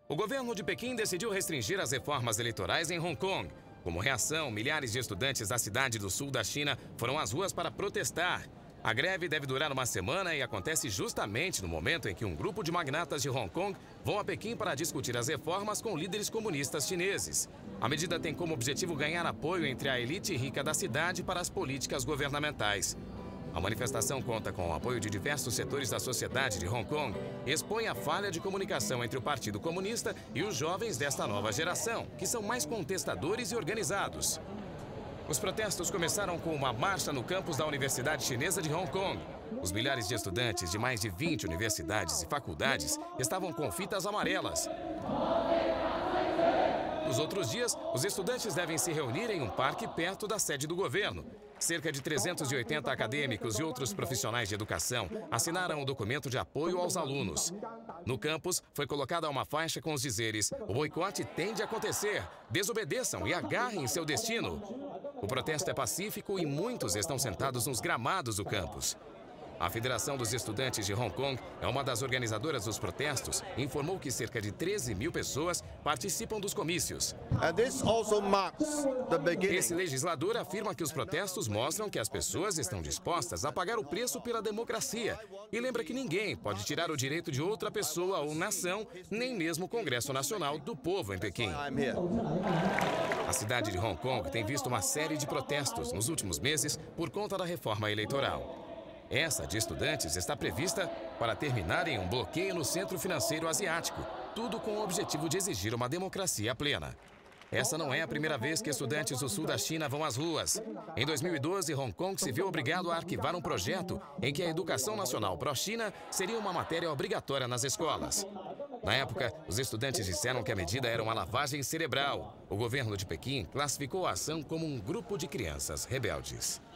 O governo de Pequim decidiu restringir as reformas eleitorais em Hong Kong. Como reação, milhares de estudantes da cidade do sul da China foram às ruas para protestar. A greve deve durar uma semana e acontece justamente no momento em que um grupo de magnatas de Hong Kong vão a Pequim para discutir as reformas com líderes comunistas chineses. A medida tem como objetivo ganhar apoio entre a elite rica da cidade para as políticas governamentais. A manifestação conta com o apoio de diversos setores da sociedade de Hong Kong e expõe a falha de comunicação entre o Partido Comunista e os jovens desta nova geração, que são mais contestadores e organizados. Os protestos começaram com uma marcha no campus da Universidade Chinesa de Hong Kong. Os milhares de estudantes de mais de 20 universidades e faculdades estavam com fitas amarelas. Nos outros dias, os estudantes devem se reunir em um parque perto da sede do governo. Cerca de 380 acadêmicos e outros profissionais de educação assinaram o documento de apoio aos alunos. No campus, foi colocada uma faixa com os dizeres: "O boicote tem de acontecer, desobedeçam e agarrem seu destino." O protesto é pacífico e muitos estão sentados nos gramados do campus. A Federação dos Estudantes de Hong Kong é uma das organizadoras dos protestos e informou que cerca de 13 mil pessoas participam dos comícios. Esse legislador afirma que os protestos mostram que as pessoas estão dispostas a pagar o preço pela democracia e lembra que ninguém pode tirar o direito de outra pessoa ou nação, nem mesmo o Congresso Nacional do Povo em Pequim. A cidade de Hong Kong tem visto uma série de protestos nos últimos meses por conta da reforma eleitoral. Essa de estudantes está prevista para terminar em um bloqueio no Centro Financeiro Asiático, tudo com o objetivo de exigir uma democracia plena. Essa não é a primeira vez que estudantes do sul da China vão às ruas. Em 2012, Hong Kong se viu obrigado a arquivar um projeto em que a educação nacional pró-China seria uma matéria obrigatória nas escolas. Na época, os estudantes disseram que a medida era uma lavagem cerebral. O governo de Pequim classificou a ação como um grupo de crianças rebeldes.